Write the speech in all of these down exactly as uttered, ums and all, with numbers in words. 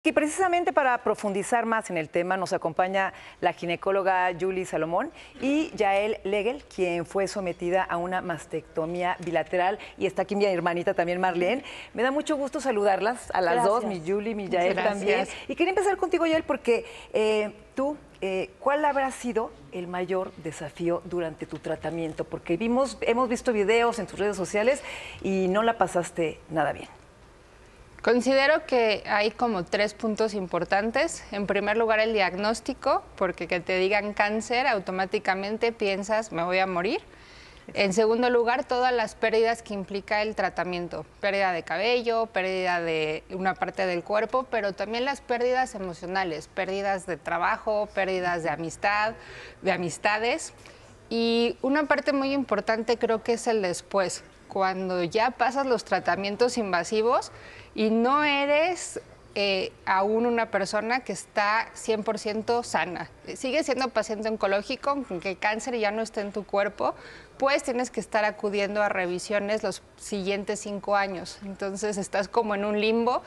Y precisamente para profundizar más en el tema nos acompaña la ginecóloga Julie Salomón y Yael Legel, quien fue sometida a una mastectomía bilateral, y está aquí mi hermanita también, Marlene. Me da mucho gusto saludarlas a las Gracias. dos, mi Julie, mi Yael Gracias. también. Y quería empezar contigo, Yael, porque eh, tú, eh, ¿cuál habrá sido el mayor desafío durante tu tratamiento? Porque vimos, hemos visto videos en tus redes sociales y no la pasaste nada bien. Considero que hay como tres puntos importantes. En primer lugar, el diagnóstico, porque que te digan cáncer, automáticamente piensas, me voy a morir. En segundo lugar, todas las pérdidas que implica el tratamiento. Pérdida de cabello, pérdida de una parte del cuerpo, pero también las pérdidas emocionales, pérdidas de trabajo, pérdidas de amistad, de amistades. Y una parte muy importante creo que es el después. Cuando ya pasas los tratamientos invasivos y no eres eh, aún una persona que está cien por ciento sana. Sigues siendo paciente oncológico, aunque el cáncer ya no esté en tu cuerpo, pues tienes que estar acudiendo a revisiones los siguientes cinco años. Entonces estás como en un limbo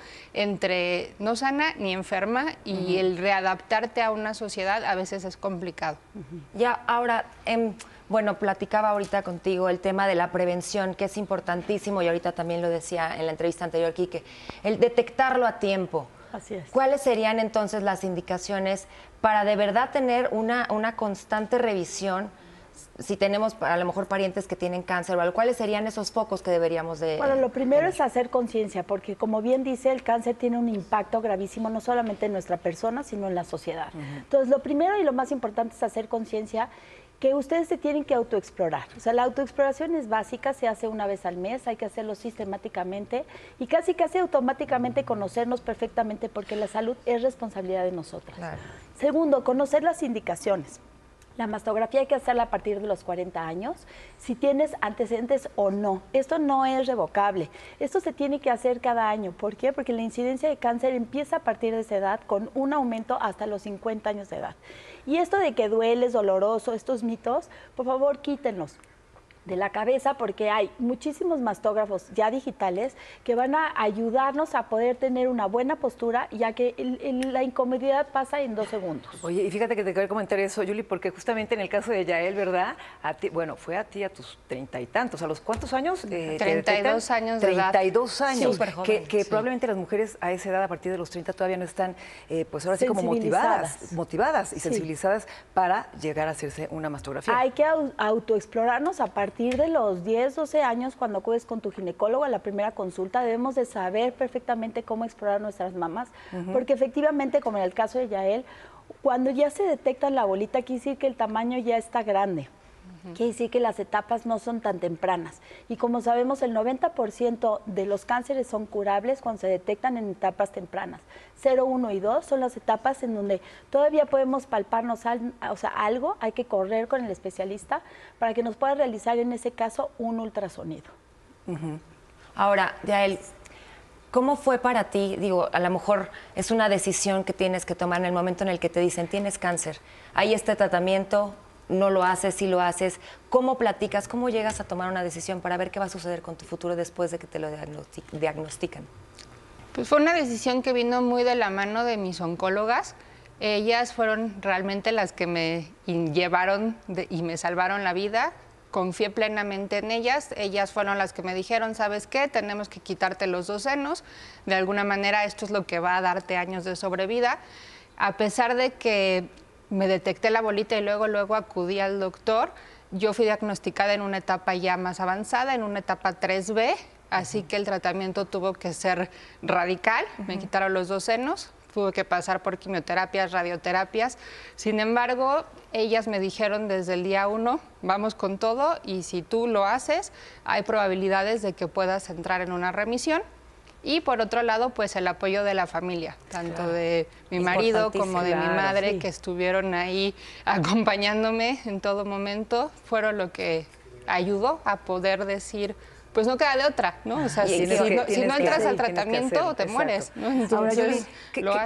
entre no sana ni enferma, y uh-huh. el readaptarte a una sociedad a veces es complicado. Uh-huh. Ya, ahora... Eh, Bueno, platicaba ahorita contigo el tema de la prevención, que es importantísimo, y ahorita también lo decía en la entrevista anterior, Quique, el detectarlo a tiempo. Así es. ¿Cuáles serían entonces las indicaciones para de verdad tener una, una constante revisión? Si tenemos a lo mejor parientes que tienen cáncer o algo, ¿cuáles serían esos focos que deberíamos de...? Bueno, lo primero tener? es hacer conciencia, porque como bien dice, el cáncer tiene un impacto gravísimo, no solamente en nuestra persona, sino en la sociedad. Uh-huh. Entonces, lo primero y lo más importante es hacer conciencia, que ustedes se tienen que autoexplorar. O sea, la autoexploración es básica, se hace una vez al mes, hay que hacerlo sistemáticamente y casi casi automáticamente conocernos perfectamente, porque la salud es responsabilidad de nosotras. Claro. Segundo, conocer las indicaciones. La mastografía hay que hacerla a partir de los cuarenta años, si tienes antecedentes o no. Esto no es revocable. Esto se tiene que hacer cada año. ¿Por qué? Porque la incidencia de cáncer empieza a partir de esa edad, con un aumento hasta los cincuenta años de edad. Y esto de que duele, es doloroso, estos mitos, por favor, quítenlos de la cabeza, porque hay muchísimos mastógrafos ya digitales que van a ayudarnos a poder tener una buena postura, ya que el, el, la incomodidad pasa en dos segundos. Oye, y fíjate que te quería comentar eso, Julie, porque justamente en el caso de Yael, ¿verdad? A ti, bueno, fue a ti a tus treinta y tantos, ¿a los cuántos años? Eh, treinta y dos años de edad. treinta y dos años, Súper joven, que, que sí. probablemente las mujeres a esa edad, a partir de los treinta, todavía no están, eh, pues ahora sí como motivadas, motivadas y sí. sensibilizadas para llegar a hacerse una mastografía. Hay que autoexplorarnos a partir de los diez, doce años, cuando acudes con tu ginecólogo a la primera consulta. Debemos de saber perfectamente cómo explorar nuestras mamas, uh-huh. porque efectivamente, como en el caso de Yael, cuando ya se detecta la bolita, quiere decir que el tamaño ya está grande. Quiere decir que las etapas no son tan tempranas. Y como sabemos, el noventa por ciento de los cánceres son curables cuando se detectan en etapas tempranas. cero, uno y dos son las etapas en donde todavía podemos palparnos al, o sea, algo, hay que correr con el especialista para que nos pueda realizar en ese caso un ultrasonido. Uh-huh. Ahora, Yael, ¿cómo fue para ti? Digo, a lo mejor es una decisión que tienes que tomar en el momento en el que te dicen tienes cáncer, hay este tratamiento, no lo haces, sí lo haces. ¿Cómo platicas? ¿Cómo llegas a tomar una decisión para ver qué va a suceder con tu futuro después de que te lo diagnostican? Pues fue una decisión que vino muy de la mano de mis oncólogas. Ellas fueron realmente las que me llevaron de, y me salvaron la vida. Confié plenamente en ellas. Ellas fueron las que me dijeron, ¿sabes qué? Tenemos que quitarte los dos senos. De alguna manera esto es lo que va a darte años de sobrevida. A pesar de que me detecté la bolita y luego, luego acudí al doctor, yo fui diagnosticada en una etapa ya más avanzada, en una etapa tres B, así uh-huh. que el tratamiento tuvo que ser radical. Uh-huh. Me quitaron los dos senos, tuve que pasar por quimioterapias, radioterapias. Sin embargo, ellas me dijeron desde el día uno, vamos con todo, y si tú lo haces, hay probabilidades de que puedas entrar en una remisión. Y por otro lado, pues el apoyo de la familia, tanto claro. de mi marido como de claro, mi madre, sí. que estuvieron ahí acompañándome en todo momento, fueron lo que ayudó a poder decir, pues no queda de otra, ¿no? O sea, si, si, que, no, si no entras que, al tratamiento, te exacto. mueres, ¿no? Entonces, ahora, yo, ¿qué, lo qué, haces.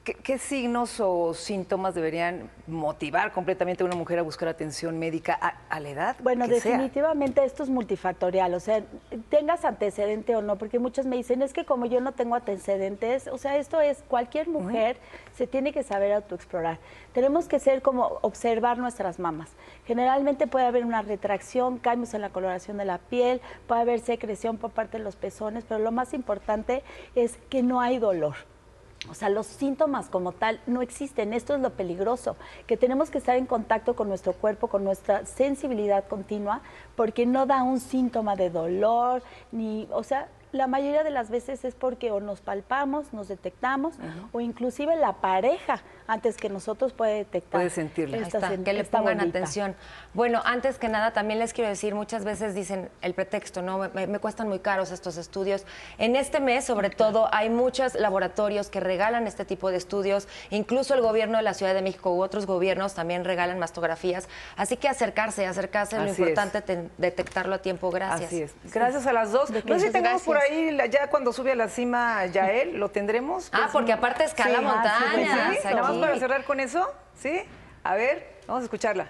¿qué, qué signos o síntomas deberían motivar completamente a una mujer a buscar atención médica a, a la edad Bueno, que sea? definitivamente esto es multifactorial, o sea, tengas antecedente o no, porque muchos me dicen, es que como yo no tengo antecedentes, o sea, esto es, cualquier mujer uh-huh. se tiene que saber autoexplorar. Tenemos que ser como observar nuestras mamas. Generalmente puede haber una retracción, cambios en la coloración de la piel, puede haber secreción por parte de los pezones, pero lo más importante es que no hay dolor. O sea, los síntomas como tal no existen. Esto es lo peligroso, que tenemos que estar en contacto con nuestro cuerpo, con nuestra sensibilidad continua, porque no da un síntoma de dolor, ni, o sea, la mayoría de las veces es porque o nos palpamos, nos detectamos, uh-huh. o inclusive la pareja, antes que nosotros puede detectar. Puede sentirla. Esta, está, que le pongan bolita. Atención. Bueno, antes que nada, también les quiero decir, muchas veces dicen el pretexto, ¿no? Me, me cuestan muy caros estos estudios. En este mes, sobre claro. todo, hay muchos laboratorios que regalan este tipo de estudios. Incluso el gobierno de la Ciudad de México u otros gobiernos también regalan mastografías. Así que acercarse, acercarse, Así lo importante es te, detectarlo a tiempo. Gracias. Así es. Gracias a las dos. No sé si tengamos por ahí, ya cuando sube a la cima Yael, ¿lo tendremos? Ah, porque aparte escala sí, montañas. Sí, nada más para cerrar con eso, ¿sí? A ver, vamos a escucharla.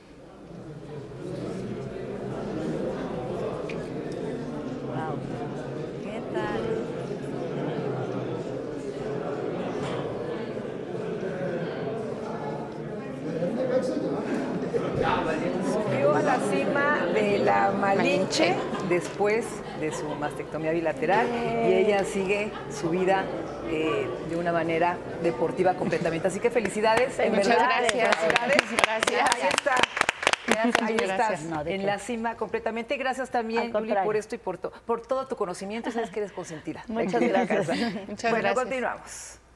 Wow. ¿Qué tal? Subió a la cima de la Malinche después de su mastectomía bilateral y ella sigue su vida eh, de una manera deportiva completamente. Así que felicidades. En Muchas verdad, gracias. Felicidades. Gracias. Ahí está. Gracias, Ahí gracias. estás, No, en qué. la cima completamente. Gracias también, Juli, por esto y por, to, por todo tu conocimiento. Sabes que eres consentida. Muchas gracias. Muchas bueno, gracias. continuamos.